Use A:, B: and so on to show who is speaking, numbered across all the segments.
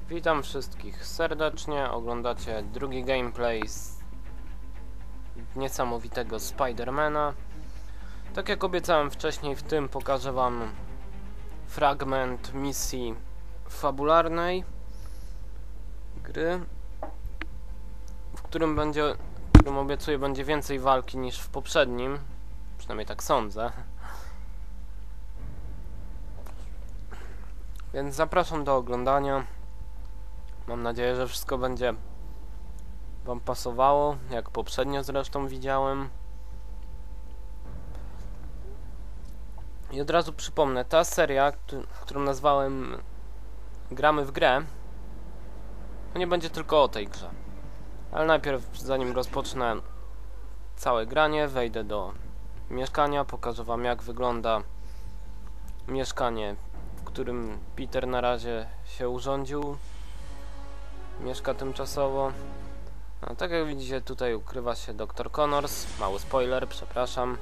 A: Witam wszystkich serdecznie, oglądacie drugi gameplay z niesamowitego Spidermana. Tak jak obiecałem wcześniej, w tym pokażę wam fragment misji fabularnej gry, w którym obiecuję będzie więcej walki niż w poprzednim, przynajmniej tak sądzę. Więc zapraszam do oglądania. Mam nadzieję, że wszystko będzie wam pasowało, jak poprzednio zresztą widziałem. I od razu przypomnę, ta seria, którą nazwałem Gramy w grę, to nie będzie tylko o tej grze. Ale najpierw, zanim rozpocznę całe granie, wejdę do mieszkania, pokażę wam, jak wygląda mieszkanie, w którym Peter na razie się urządził. Mieszka tymczasowo. No, tak jak widzicie, tutaj ukrywa się Dr. Connors. Mały spoiler, przepraszam.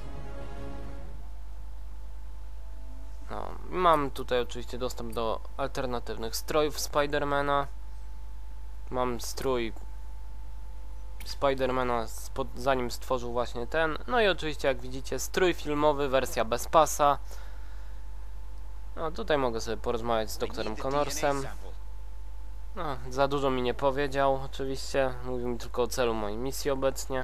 A: No, mam tutaj oczywiście dostęp do alternatywnych strojów Spidermana. Mam strój Spidermana zanim stworzył właśnie ten. No i oczywiście, jak widzicie, strój filmowy, wersja bez pasa. No, tutaj mogę sobie porozmawiać z doktorem Connorsem. No, za dużo mi nie powiedział, oczywiście. Mówił mi tylko o celu mojej misji obecnie.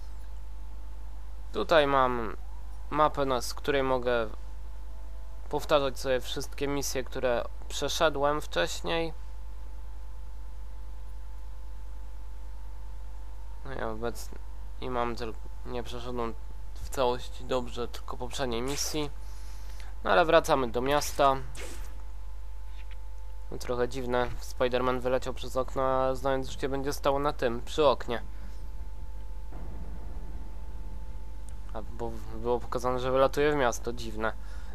A: Tutaj mam mapę, z której mogę powtarzać sobie wszystkie misje, które przeszedłem wcześniej. No i obecnie mam tylko, nie przeszedłem w całości dobrze tylko poprzedniej misji. No ale wracamy do miasta. No, trochę dziwne, Spider-Man wyleciał przez okno, a znając życie będzie stało na tym, przy oknie. Bo było pokazane, że wylatuje w miasto, dziwne.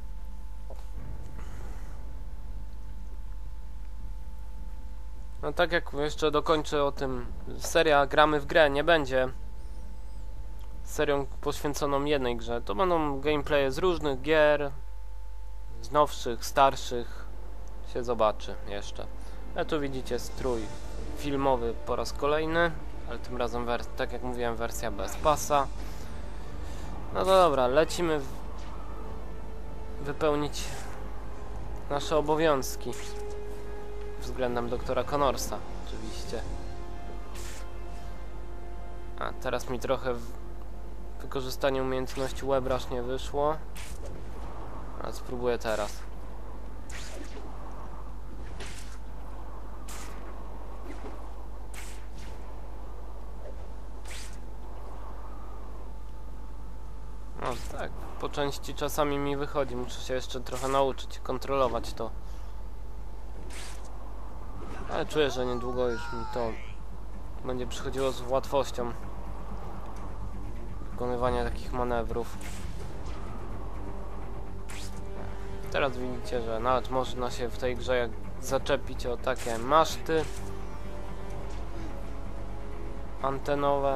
A: No tak jak jeszcze dokończę o tym, seria Gramy w grę nie będzie serią poświęconą jednej grze. To będą gameplaye z różnych gier, z nowszych, starszych, się zobaczy jeszcze. A tu widzicie strój filmowy po raz kolejny, ale tym razem, tak jak mówiłem, wersja bez pasa. No to dobra, lecimy wypełnić nasze obowiązki względem doktora Connorsa, oczywiście. A teraz mi trochę wykorzystanie umiejętności WebRush nie wyszło, ale spróbuję teraz. No tak, po części czasami mi wychodzi, muszę się jeszcze trochę nauczyć kontrolować to. Ale czuję, że niedługo już mi to będzie przychodziło z łatwością. Wykonywanie takich manewrów. Teraz widzicie, że nawet można się w tej grze zaczepić o takie maszty antenowe.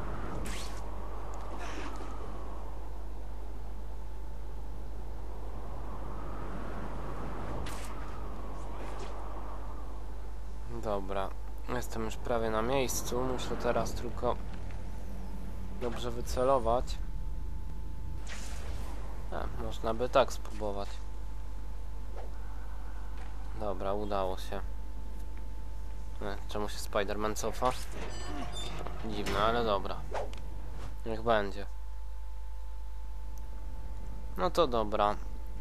A: Dobra, jestem już prawie na miejscu, muszę teraz tylko dobrze wycelować. Można by tak spróbować. Dobra, udało się. Czemu się Spider-Man cofa? Dziwne, ale dobra. Niech będzie. No to dobra.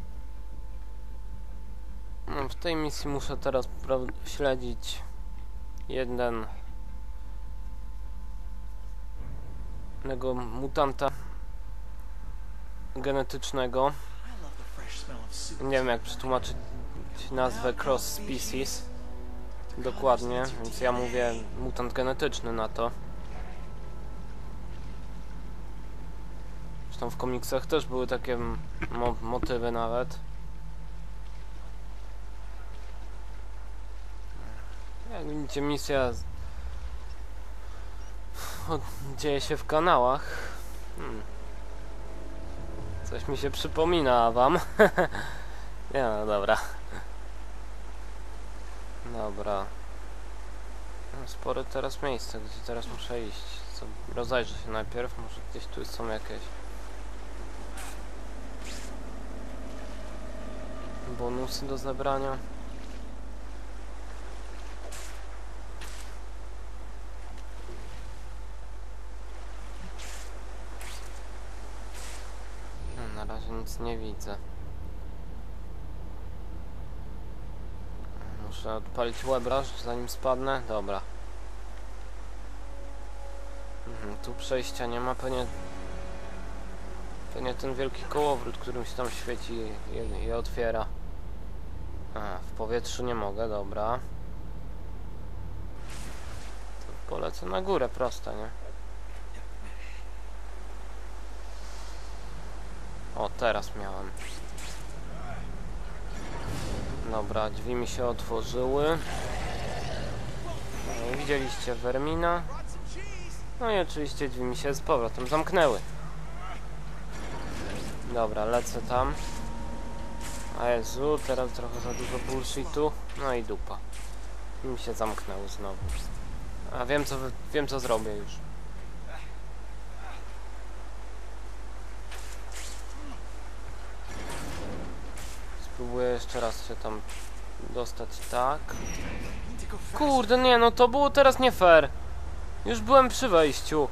A: No, w tej misji muszę teraz śledzić jednego mutanta genetycznego. Nie wiem, jak przetłumaczyć nazwę cross species dokładnie, więc ja mówię mutant genetyczny na to. Zresztą w komiksach też były takie motywy nawet. Jak widzicie, misja dzieje się w kanałach. Coś mi się przypomina wam. Nie, no dobra. Dobra. Spore teraz miejsce, gdzie teraz muszę iść. Co, rozejrzę się najpierw, może gdzieś tu są jakieś bonusy do zebrania. No, na razie nic nie widzę. Muszę odpalić webraż, zanim spadnę. Dobra. Tu przejścia nie ma, pewnie ten wielki kołowrót, którym się tam świeci je otwiera. W powietrzu nie mogę, dobra. To polecę na górę prosto, nie? O, teraz miałem. Dobra, drzwi mi się otworzyły. No i widzieliście Vermina. No i oczywiście drzwi mi się z powrotem zamknęły. Dobra, lecę tam. A Jezu, teraz trochę za dużo bullshitu. No i dupa. I mi się zamknęły znowu. A wiem co zrobię już. Spróbuję jeszcze raz się tam dostać, tak. Kurde, nie, no to było teraz nie fair. Już byłem przy wejściu.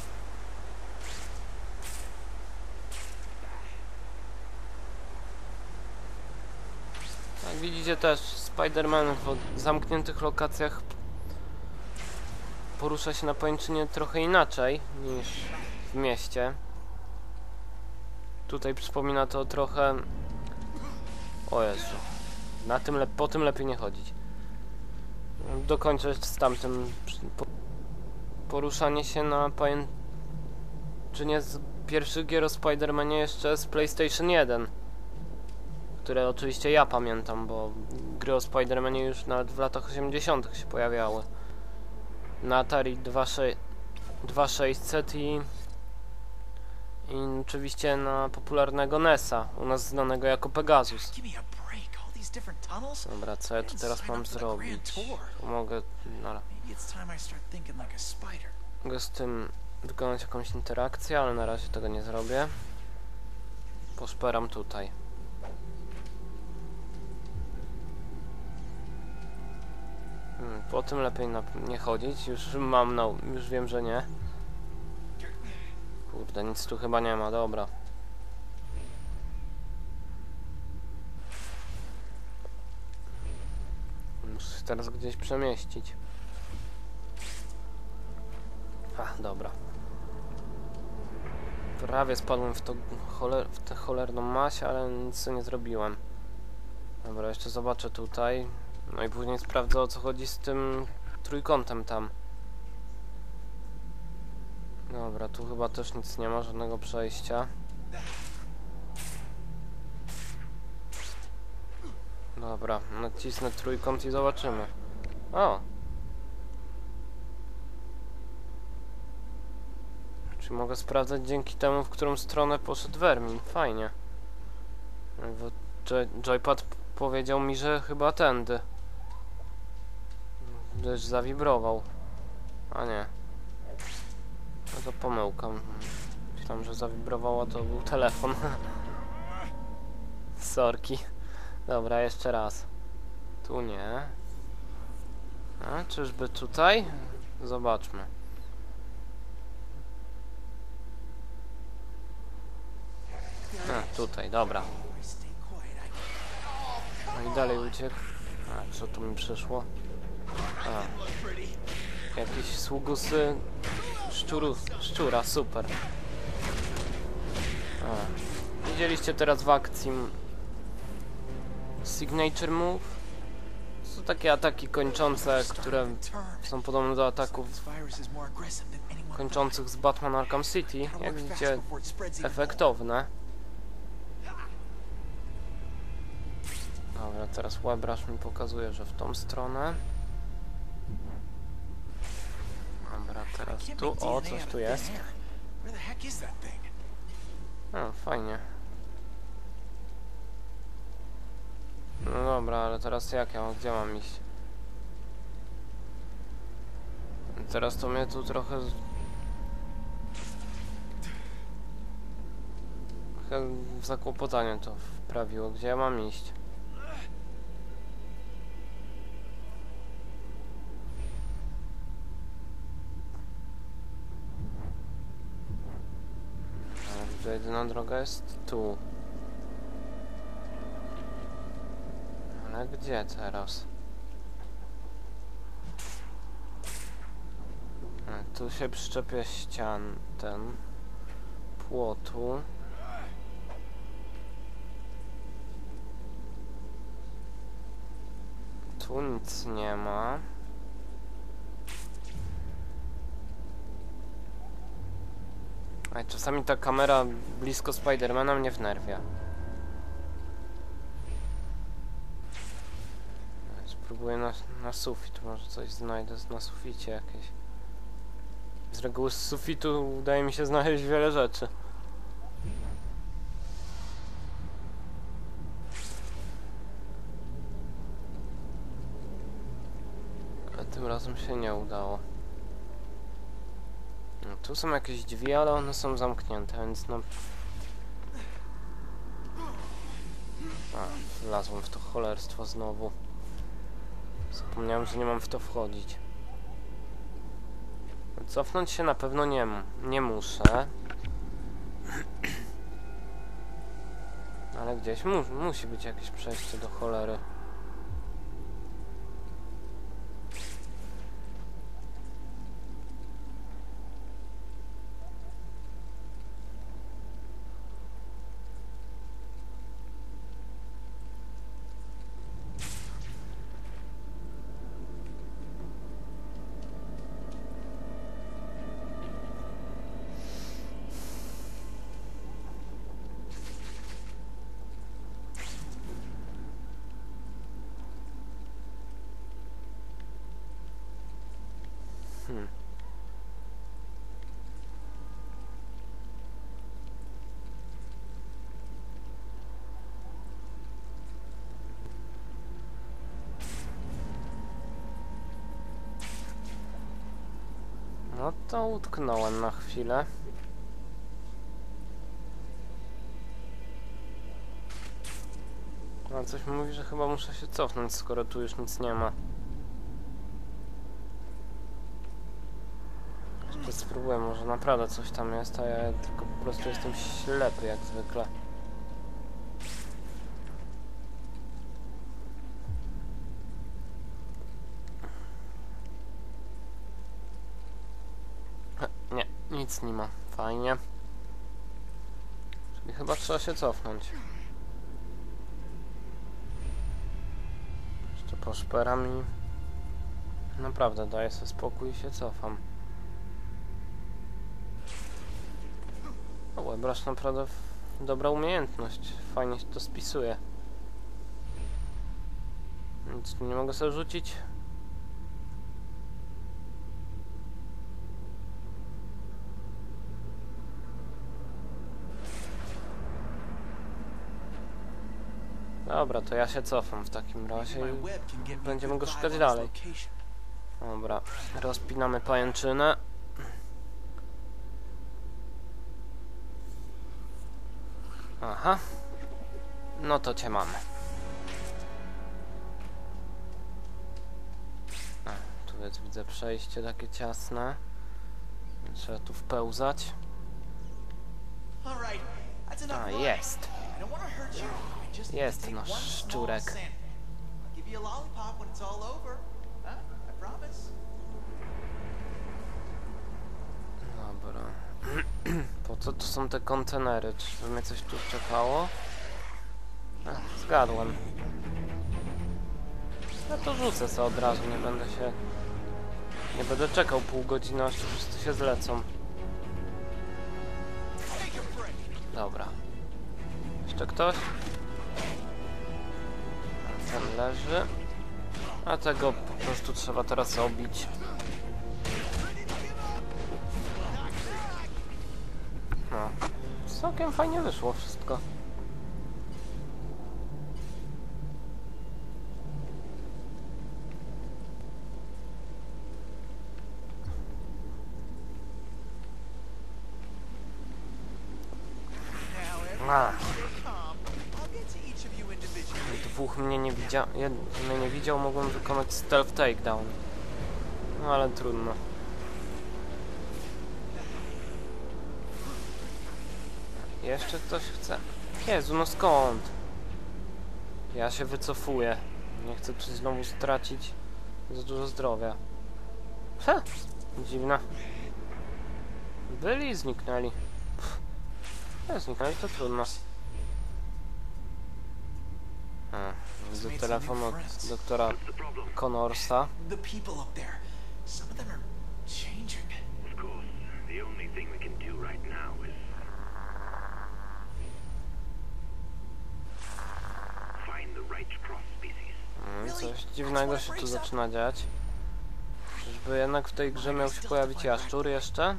A: Jak widzicie też, Spider-Man w zamkniętych lokacjach porusza się na pajęczynie trochę inaczej niż w mieście. Tutaj przypomina to trochę... O Jezu. Po tym lepiej nie chodzić. Dokończę z tamtym... Poruszanie się na pajęczynie z pierwszych gier o Spider-Manie jeszcze z PlayStation 1. Które oczywiście ja pamiętam, bo gry o Spider-Manie już nawet w latach 80. się pojawiały. Na Atari 2600 i oczywiście na popularnego NES-a, u nas znanego jako Pegasus. Dobra, co ja tu teraz mam zrobić? Mogę z tym wykonać jakąś interakcję, ale na razie tego nie zrobię. Poszperam tutaj. Po tym lepiej nie chodzić, już już wiem, że nie. Kurde, nic tu chyba nie ma, dobra. Muszę się teraz gdzieś przemieścić. Dobra. Prawie spadłem w tę cholerną maść, ale nic nie zrobiłem. Dobra, jeszcze zobaczę tutaj. No i później sprawdzę, o co chodzi z tym trójkątem tam. Dobra, tu chyba też nic nie ma, żadnego przejścia. Dobra, nacisnę trójkąt i zobaczymy. O! Czy mogę sprawdzać dzięki temu, w którą stronę poszedł Vermin? Fajnie. Bo joypad powiedział mi, że chyba tędy. Gdyż zawibrował. A nie. No to pomyłka. Myślałem, że zawibrowało, to był telefon. Sorki. Dobra, jeszcze raz. Tu nie. A, czyżby tutaj? Zobaczmy. Tutaj, dobra. No i dalej uciekł. Co tu mi przyszło? Jakieś sługusy szczura, super. Widzieliście teraz w akcji Signature Move? To takie ataki kończące, które są podobne do ataków kończących z Batman Arkham City. Jak widzicie, efektowne. Dobra, teraz webraż mi pokazuje, że w tą stronę. Dobra, teraz tu. O, coś tu jest. O, fajnie. No dobra, ale teraz jak gdzie mam iść? Teraz to mnie tu trochę w zakłopotanie to wprawiło. Gdzie ja mam iść? To jedyna droga jest tu. Ale gdzie teraz? Tu się przyczepia ścian ten płotu. Tu nic nie ma. A czasami ta kamera blisko Spidermana mnie wnerwia. Spróbuję na sufit, może coś znajdę na suficie jakieś. Z reguły z sufitu udaje mi się znaleźć wiele rzeczy. Ale tym razem się nie udało. No, tu są jakieś drzwi, ale one są zamknięte, więc no... A, wlazłem w to cholerstwo znowu. Zapomniałem, że nie mam w to wchodzić. Cofnąć się na pewno nie muszę. Ale gdzieś musi być jakieś przejście do cholery. No to utknąłem na chwilę. A coś mi mówi, że chyba muszę się cofnąć, skoro tu już nic nie ma. Jeszcze spróbuję, może naprawdę coś tam jest, a ja tylko po prostu jestem ślepy jak zwykle. Nie, nic nie ma. Fajnie. Czyli chyba trzeba się cofnąć. Jeszcze poszperam i... Naprawdę daję sobie spokój i się cofam. O, Webrasz naprawdę dobra umiejętność. Fajnie się to spisuje. Nic tu nie mogę sobie rzucić. Dobra, to ja się cofam w takim razie i będziemy go szukać dalej. Dobra, rozpinamy pajęczynę. Aha. No to cię mamy. A, tu jest, widzę przejście takie ciasne. Trzeba tu wpełzać. A, jest. Jest no szczurek. Dobra. Po co tu są te kontenery? Czy mnie coś tu czekało? A, zgadłem. Ja to rzucę sobie od razu, nie będę czekał pół godziny, aż tu wszyscy się zlecą. Dobra. Jeszcze ktoś? Ten leży. A tego po prostu trzeba teraz obić. No. Całkiem fajnie wyszło wszystko. Dwóch mnie nie widział, jeden mnie nie widział, mogłem wykonać stealth takedown. No ale trudno. Jeszcze ktoś chce? Jezu, no skąd? Ja się wycofuję. Nie chcę tu znowu stracić za dużo zdrowia. Ha! Dziwne. Byli i zniknęli. Zniknęli, to trudno. Widzę telefon od doktora Connorsa. Coś dziwnego się tu zaczyna dziać. Czyżby jednak w tej grze miał się pojawić jaszczur jeszcze?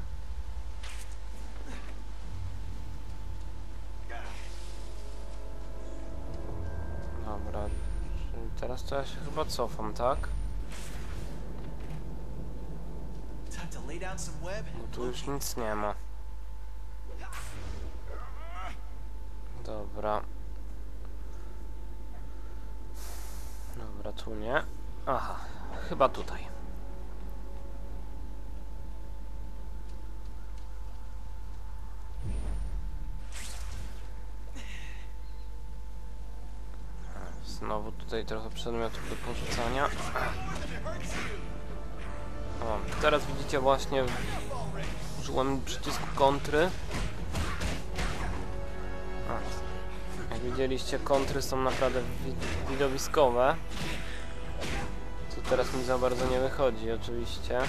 A: Dobra, czyli teraz to ja się chyba cofam, tak? Bo tu już nic nie ma. Dobra. Dobra, tu nie. Aha, chyba tutaj. Znowu tutaj trochę przedmiotów do porzucania. O, teraz widzicie właśnie użyłem przycisku kontry. Jak widzieliście, kontry są naprawdę widowiskowe. Co teraz mi za bardzo nie wychodzi, oczywiście.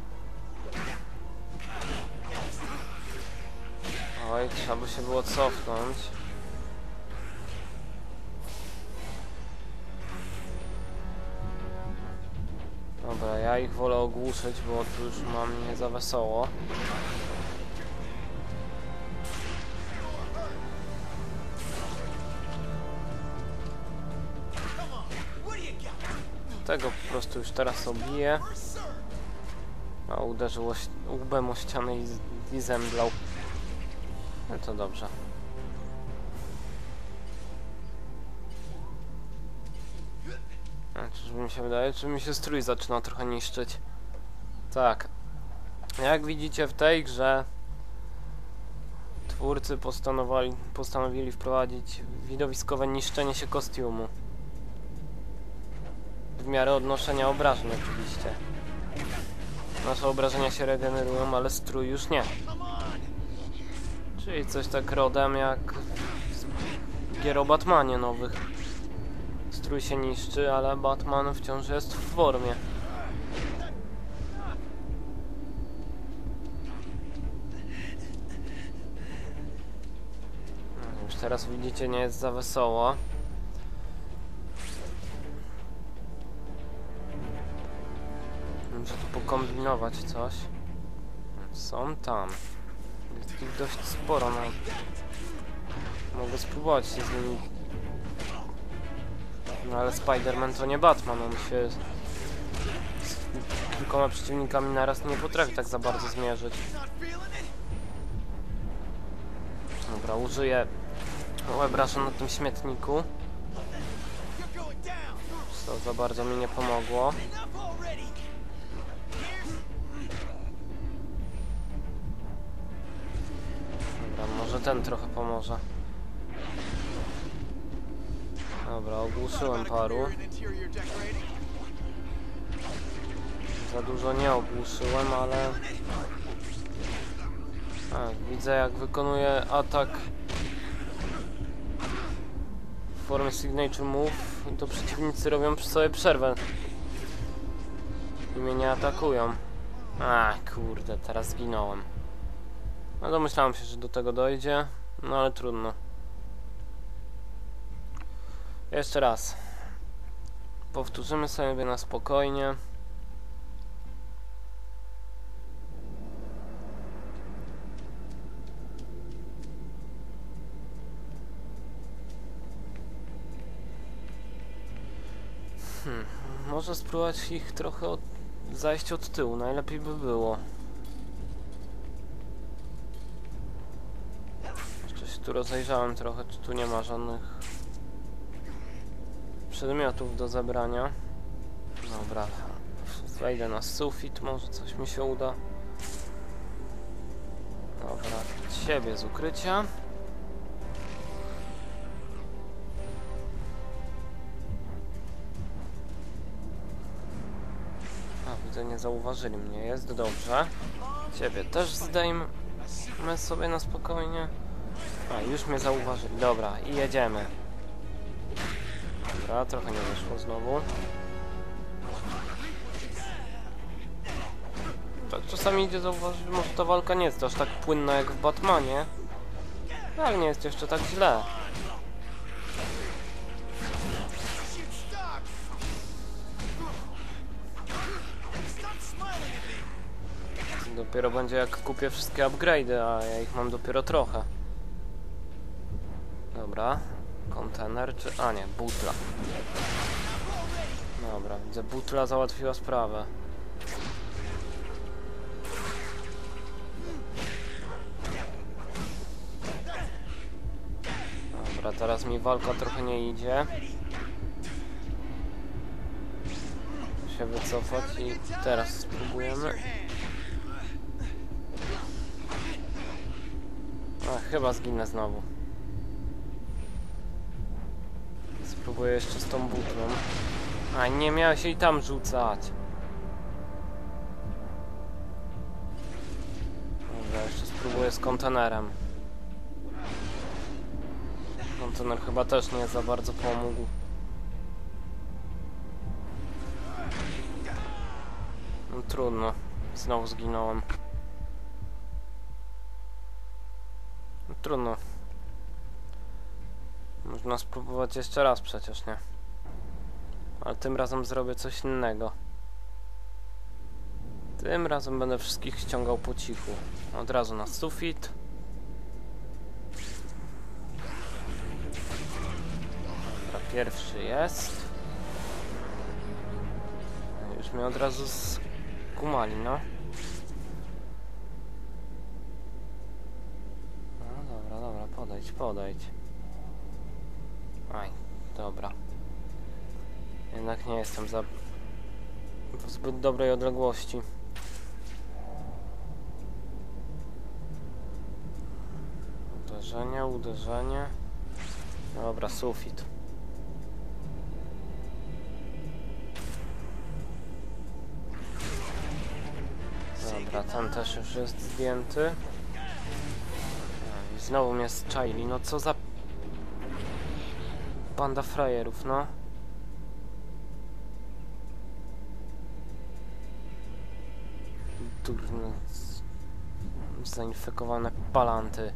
A: Oj, trzeba by się było cofnąć. Dobra, ja ich wolę ogłuszyć, bo tu już mam nie za wesoło. Tego po prostu już teraz obiję. A uderzyło łbem o ścianę i zemdlał. No to dobrze. Czyżby mi się wydaje, czy mi się strój zaczyna trochę niszczyć? Tak. Jak widzicie, w tej grze twórcy postanowili wprowadzić widowiskowe niszczenie się kostiumu. W miarę odnoszenia obrażeń oczywiście. Nasze obrażenia się regenerują, ale strój już nie. Czyli coś tak rodem jak z gier o Batmanie nowych. Strój się niszczy, ale Batman wciąż jest w formie. Już teraz widzicie, nie jest za wesoło. Muszę tu pokombinować coś. Są tam. Jest ich dość sporo, no. Mogę spróbować się z nimi. No ale Spider-Man to nie Batman, on się z kilkoma przeciwnikami naraz nie potrafi tak za bardzo zmierzyć. Dobra, użyję webrasza na tym śmietniku. To za bardzo mi nie pomogło. Dobra, może ten trochę pomoże. Dobra, ogłuszyłem paru. Za dużo nie ogłuszyłem, ale... widzę, jak wykonuje atak w formie Signature Move, to przeciwnicy robią przy sobie przerwę i mnie nie atakują. Kurde, teraz zginąłem. No domyślałem się, że do tego dojdzie, no ale trudno. Jeszcze raz. Powtórzymy sobie na spokojnie. Może spróbować ich trochę zajść od tyłu, najlepiej by było. Jeszcze się tu rozejrzałem trochę, czy tu nie ma żadnych przedmiotów do zebrania. Dobra, wejdę na sufit, może coś mi się uda. Dobra, ciebie z ukrycia. A, widzę, nie zauważyli mnie, jest dobrze. Ciebie też zdejmę sobie na spokojnie. A, już mnie zauważyli, dobra, i jedziemy. Dobra, trochę nie wyszło znowu. Tak, czasami idzie zauważyć, może ta walka nie jest aż tak płynna jak w Batmanie. Ale nie jest jeszcze tak źle. Dopiero będzie jak kupię wszystkie upgrade'y, a ja ich mam dopiero trochę. Dobra. Kontener czy... A nie, butla. Dobra, widzę, butla załatwiła sprawę. Dobra, teraz mi walka trochę nie idzie. Muszę się wycofać i teraz spróbujemy. A, chyba zginę znowu. Spróbuję jeszcze z tą butlą. A, nie miała się i tam rzucać. Dobra, jeszcze spróbuję z kontenerem. Kontener chyba też nie za bardzo pomógł. No, trudno. Znowu zginąłem. No, trudno. Można spróbować jeszcze raz przecież, nie? Ale tym razem zrobię coś innego. Tym razem będę wszystkich ściągał po cichu. Od razu na sufit. Dobra, pierwszy jest. Już mnie od razu skumali, no. No dobra, dobra, podejdź. Aj, dobra. Jednak nie jestem w zbyt dobrej odległości. Uderzenie. Dobra, sufit. Dobra, ten też już jest zdjęty. I znowu mnie zczaili, no co za... banda frajerów, no. Durne... zainfekowane palanty.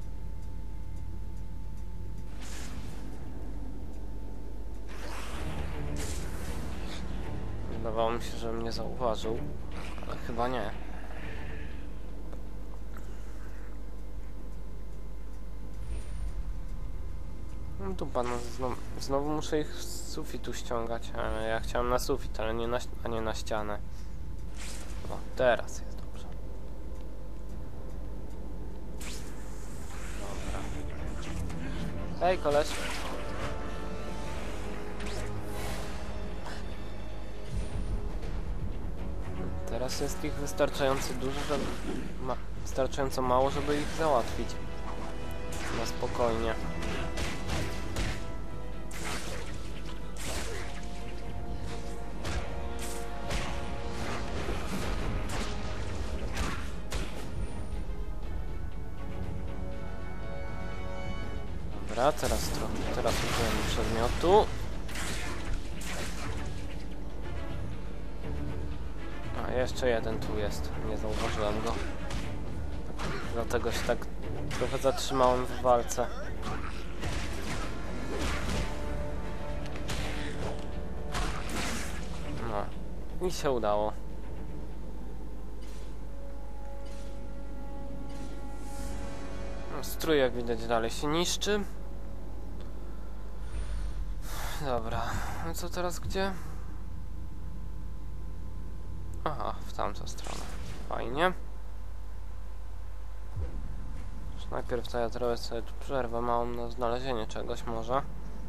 A: Wydawało mi się, że mnie zauważył, ale chyba nie. No dupa, no znowu muszę ich z sufitu ściągać. Ja chciałem na sufit, ale nie na ścianę. O, teraz jest dobrze. Dobra. Hej, koleś. Teraz jest ich wystarczająco dużo, żeby... wystarczająco mało, żeby ich załatwić. Na spokojnie. Dobra, teraz użyłem przedmiotu. A, jeszcze jeden tu jest. Nie zauważyłem go. Dlatego się tak trochę zatrzymałem w walce. No. I się udało. Strój, jak widać, dalej się niszczy. Dobra, no co teraz gdzie? Aha, w tamtą stronę. Fajnie. Najpierw to ja trochę sobie tu przerwę małą na znalezienie czegoś może.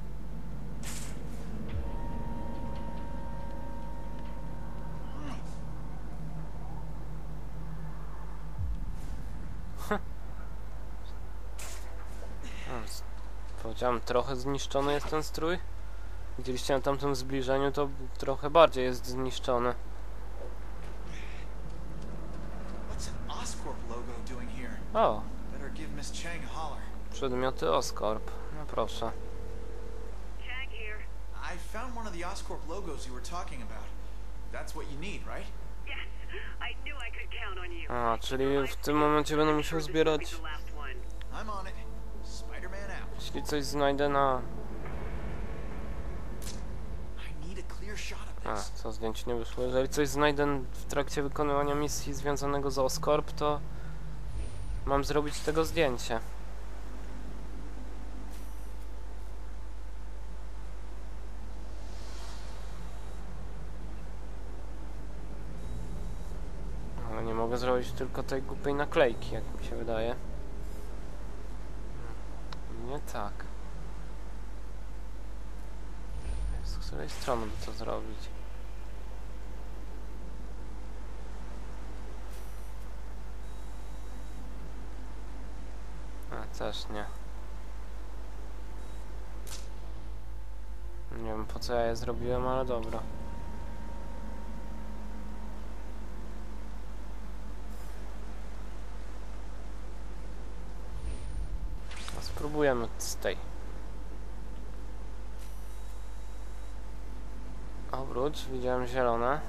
A: Powiedziałem, trochę zniszczony jest ten strój. Widzieliście na tamtym zbliżeniu, to trochę bardziej jest zniszczony. O! Przedmioty Oscorp. No proszę.
B: I found one of the Oscorp logos you were talking about. That's what you need, right?
A: A, czyli w tym momencie będę musiał zbierać...
B: I'm on it. Spider-Man out.
A: Jeśli coś znajdę na...
B: I need a clear shot of
A: A,
B: this.
A: co zdjęć nie wyszło. Jeżeli coś znajdę w trakcie wykonywania misji związanego z Oscorp, to mam zrobić tego zdjęcie. Ale nie mogę zrobić tylko tej głupiej naklejki, jak mi się wydaje. Nie tak. Z której strony by to zrobić? A, też nie. Nie wiem, po co ja je zrobiłem, ale dobra. A spróbujemy z tej. Obróć, widziałem zielone.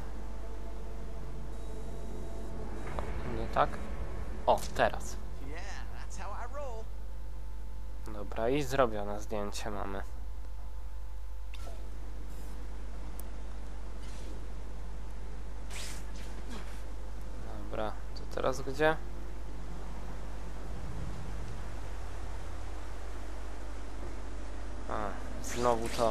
A: O, nie tak? O, teraz.
B: Yeah, that's how I roll.
A: Dobra, i zrobione zdjęcie mamy. Dobra, to teraz gdzie? A, znowu to.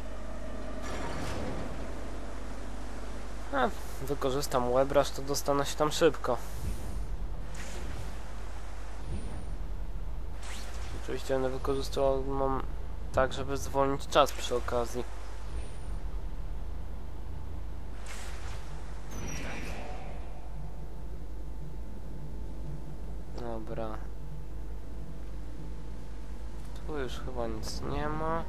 A: A, wykorzystam WebRush, to dostanę się tam szybko. Oczywiście będę wykorzystywał tak, żeby zwolnić czas przy okazji. Dobra. Tu już chyba nic nie ma.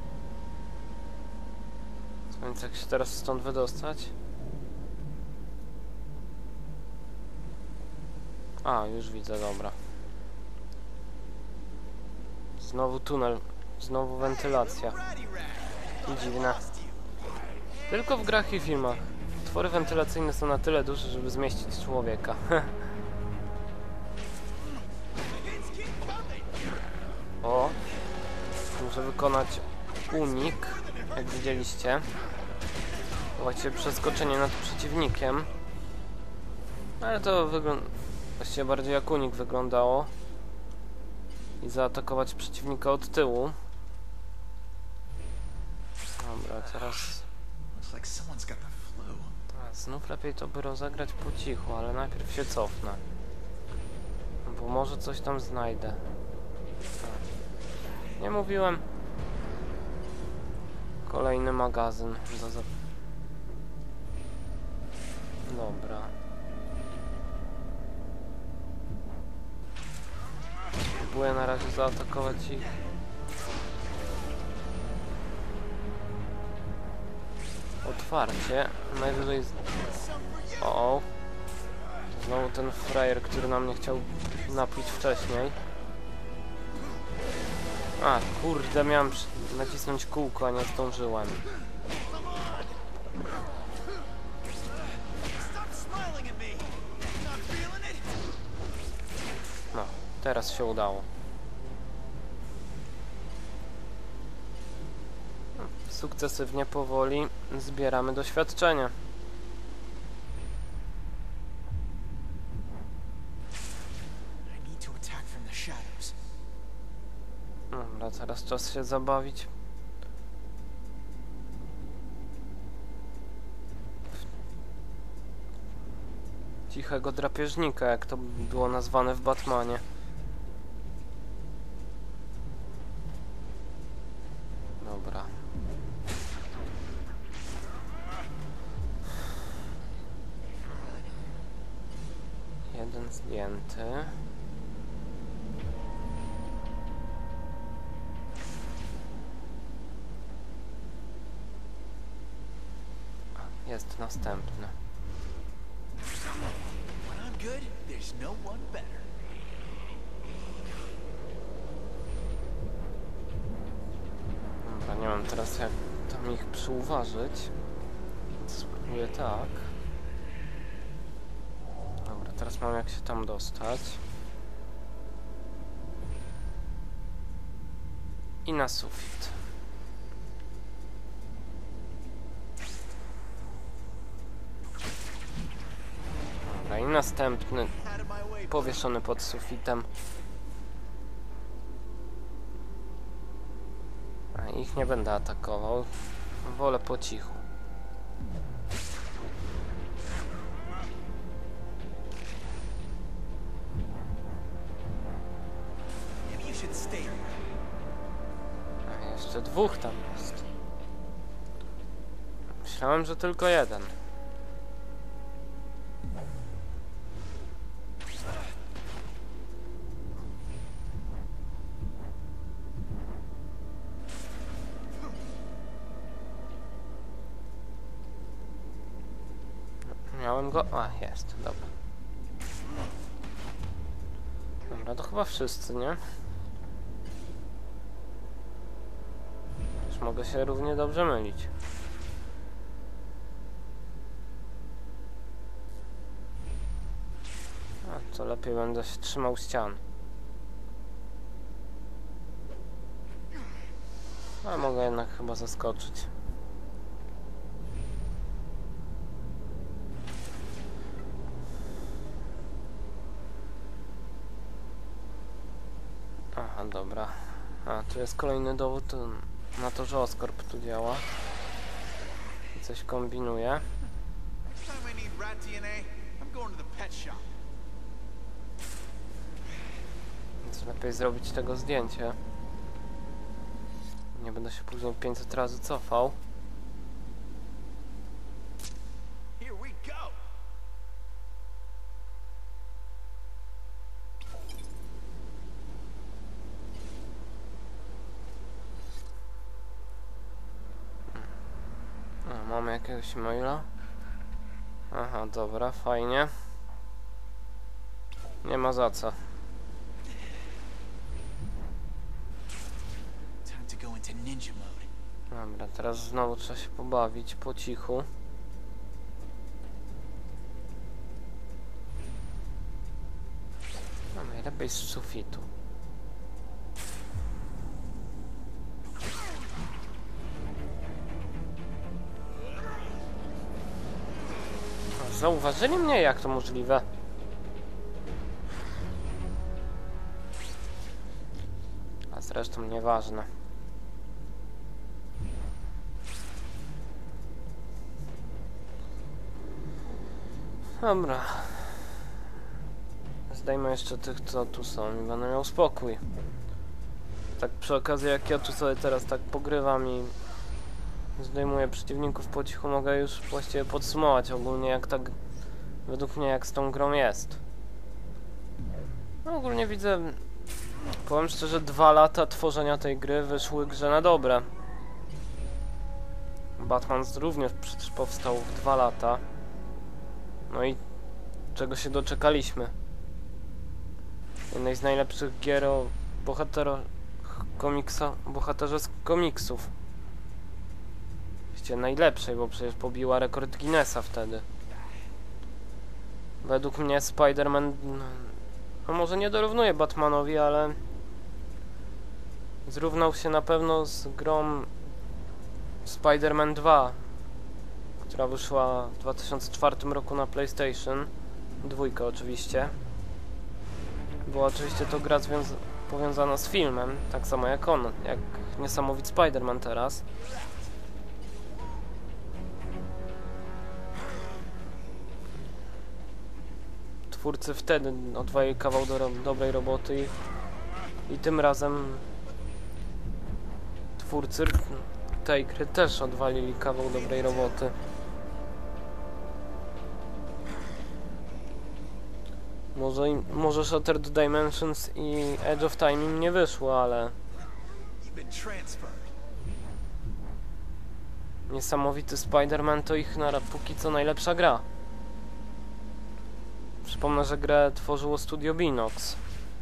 A: Więc jak się teraz stąd wydostać? A, już widzę, dobra. Znowu tunel, znowu wentylacja. Dziwne. Tylko w grach i filmach. Otwory wentylacyjne są na tyle duże, żeby zmieścić człowieka. O! Muszę wykonać unik, jak widzieliście. Właściwie przeskoczenie nad przeciwnikiem. Ale to wygląda... Właściwie bardziej jak unik wyglądało. I zaatakować przeciwnika od tyłu. Dobra, teraz... A, znów lepiej to by rozegrać po cichu, ale najpierw się cofnę. Bo może coś tam znajdę. Nie mówiłem. Kolejny magazyn. Dobra. Próbuję na razie zaatakować ich. Otwarcie. Najwyżej... O. Znowu ten frajer, który na mnie chciał napić wcześniej. A, kurde, miałem nacisnąć kółko, a nie zdążyłem. No, teraz się udało. Sukcesywnie, powoli zbieramy doświadczenie. Dobra, teraz czas się zabawić. Cichego drapieżnika, jak to było nazwane w Batmanie. Jeden zdjęty. Jest następny.
B: When I'm good, there's no one better.
A: Dobra, nie mam teraz jak tam ich przyuważyć. Więc spróbuję tak. Dobra, teraz mam jak się tam dostać. I na sufit. Dobra, i następny
B: Out of my way.
A: powieszony pod sufitem. A ich nie będę atakował. Wolę po cichu.
B: Maybe you should stay.
A: A jeszcze dwóch tam jest. Myślałem, że tylko jeden. Miałem go... A, jest, dobra. Dobra, to chyba wszyscy, nie? Już mogę się równie dobrze mylić. A, to lepiej będę się trzymał ścian. A mogę jednak chyba zaskoczyć. Aha, dobra. A, tu jest kolejny dowód na to, że Oscorp tu działa. I coś kombinuje.
B: Next time I need rat DNA, I'm going to the pet shop.
A: Więc lepiej zrobić tego zdjęcie. Nie będę się później 500 razy cofał.
B: Here we go.
A: O, mamy jakiegoś maila. Aha, dobra, fajnie. Nie ma za co.
B: Time to go into ninja mode.
A: Dobra, teraz znowu trzeba się pobawić po cichu. No najlepiej z sufitu. O, zauważyli mnie? Jak to możliwe? A zresztą nieważne. Dobra. Zdejmę jeszcze tych, co tu są i będę miał spokój. Tak przy okazji, jak ja tu sobie teraz tak pogrywam i zdejmuję przeciwników po cichu, mogę już właściwie podsumować ogólnie jak tak, według mnie jak z tą grą jest. No ogólnie widzę, powiem szczerze, 2 lata tworzenia tej gry wyszły grze na dobre. Batman również przecież powstał w 2 lata. No i czego się doczekaliśmy? Jednej z najlepszych gier o bohaterze z komiksów. Właściwie najlepszej, bo przecież pobiła rekord Guinnessa wtedy. Według mnie Spider-Man, no może nie dorównuje Batmanowi, ale zrównał się na pewno z grą Spider-Man 2, która wyszła w 2004 roku na PlayStation 2 oczywiście. Była oczywiście to gra powiązana z filmem, tak samo jak on, jak Niesamowity Spider-Man teraz. Twórcy wtedy odwalili kawał dobrej roboty i tym razem twórcy tej gry też odwalili kawał dobrej roboty. Może Shattered Dimensions i Edge of Time im nie wyszło, ale
B: You've been transferred.
A: niesamowity Spider-Man to ich póki co najlepsza gra. Przypomnę, że grę tworzyło studio Binox,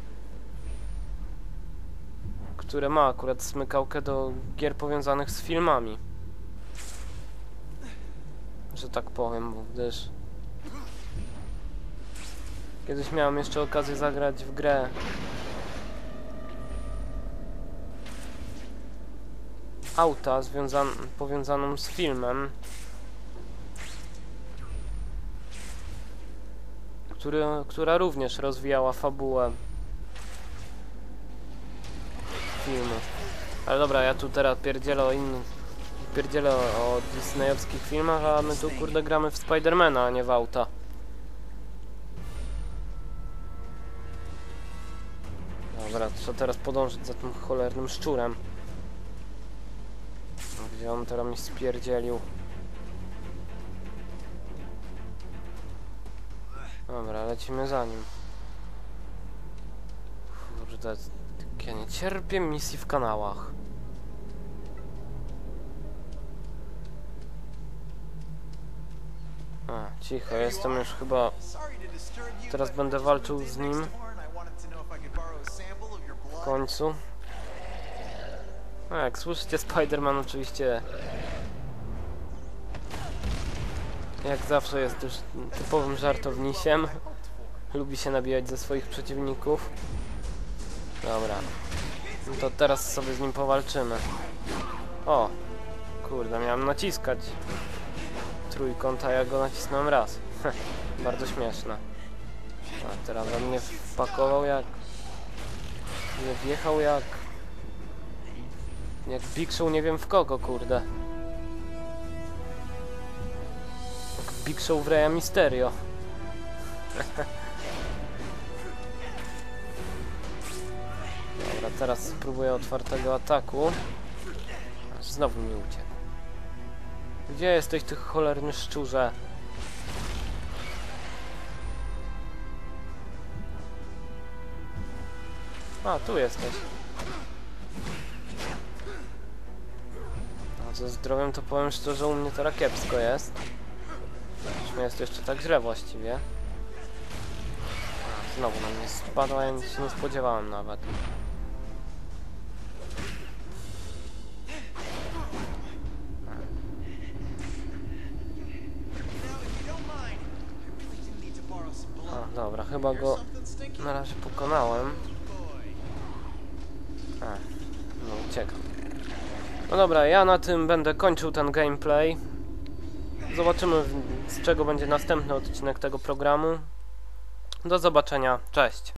A: które ma akurat smykałkę do gier powiązanych z filmami. Że tak powiem, gdyż kiedyś miałem jeszcze okazję zagrać w grę auta powiązaną z filmem, która również rozwijała fabułę filmu. Ale dobra, ja tu teraz pierdzielę o disneyowskich filmach, a my tu kurde gramy w Spidermana, a nie w auta. Dobra, trzeba teraz podążyć za tym cholernym szczurem. Gdzie on teraz mi spierdzielił? Dobra, lecimy za nim. Kurde, ja nie cierpię misji w kanałach. A, cicho, jestem już chyba... Teraz będę walczył z nim. W końcu. No jak słyszycie, Spider-Man oczywiście jak zawsze jest już typowym żartownisiem. Lubi się nabijać ze swoich przeciwników. Dobra. No to teraz sobie z nim powalczymy. O! Kurde, miałem naciskać trójkąt, a ja go nacisnąłem raz. Bardzo śmieszne. A teraz on mnie wpakował jak... Nie wjechał jak Big Show nie wiem w kogo, kurde. Jak Big Show w Raya Mysterio. Dobra, teraz spróbuję otwartego ataku. Aż znowu mi uciekł. Gdzie jesteś, ty cholerny szczurze? A, tu jesteś. A ze zdrowiem to powiem szczerze, u mnie teraz kiepsko jest. Już mnie jest jeszcze tak źle właściwie. A, znowu na mnie spadła, ja się nie spodziewałem nawet. A, dobra, chyba go na razie pokonałem. A, no uciekam. No dobra, ja na tym będę kończył ten gameplay. Zobaczymy, z czego będzie następny odcinek tego programu. Do zobaczenia, cześć!